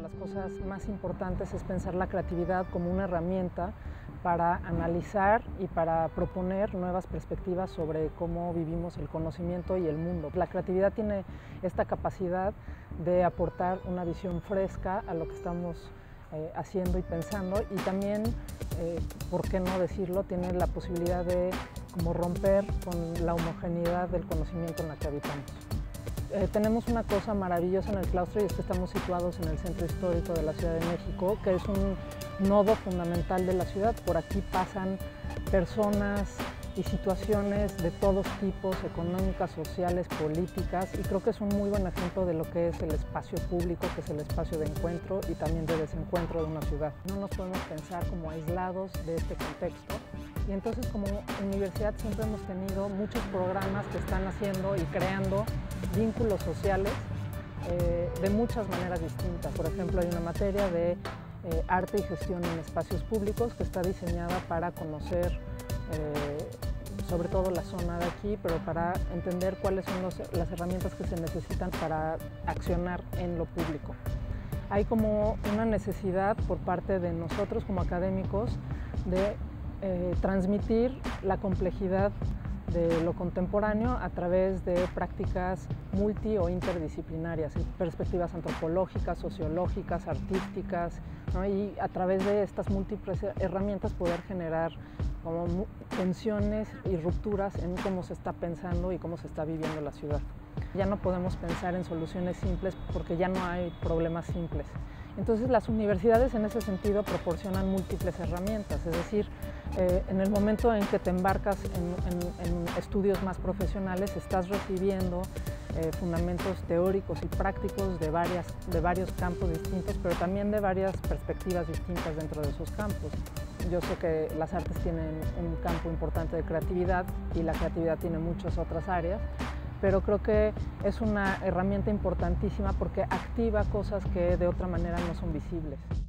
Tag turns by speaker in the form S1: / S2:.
S1: las cosas más importantes es pensar la creatividad como una herramienta para analizar y para proponer nuevas perspectivas sobre cómo vivimos el conocimiento y el mundo. La creatividad tiene esta capacidad de aportar una visión fresca a lo que estamos haciendo y pensando, y también, por qué no decirlo, tiene la posibilidad de como romper con la homogeneidad del conocimiento en la que habitamos. Tenemos una cosa maravillosa en el claustro, y es que estamos situados en el centro histórico de la Ciudad de México, que es un nodo fundamental de la ciudad. Por aquí pasan personas y situaciones de todos tipos, económicas, sociales, políticas, y creo que es un muy buen ejemplo de lo que es el espacio público, que es el espacio de encuentro y también de desencuentro de una ciudad. No nos podemos pensar como aislados de este contexto, y entonces como universidad siempre hemos tenido muchos programas que están haciendo y creando vínculos sociales de muchas maneras distintas. Por ejemplo, hay una materia de arte y gestión en espacios públicos que está diseñada para conocer sobre todo la zona de aquí, pero para entender cuáles son las herramientas que se necesitan para accionar en lo público. Hay como una necesidad por parte de nosotros como académicos de transmitir la complejidad de lo contemporáneo a través de prácticas multi o interdisciplinarias, perspectivas antropológicas, sociológicas, artísticas, ¿no? Y a través de estas múltiples herramientas poder generar como tensiones y rupturas en cómo se está pensando y cómo se está viviendo la ciudad. Ya no podemos pensar en soluciones simples porque ya no hay problemas simples. Entonces las universidades en ese sentido proporcionan múltiples herramientas, es decir, en el momento en que te embarcas en estudios más profesionales estás recibiendo fundamentos teóricos y prácticos de varios campos distintos, pero también de varias perspectivas distintas dentro de esos campos. Yo sé que las artes tienen un campo importante de creatividad y la creatividad tiene muchas otras áreas, pero creo que es una herramienta importantísima porque activa cosas que de otra manera no son visibles.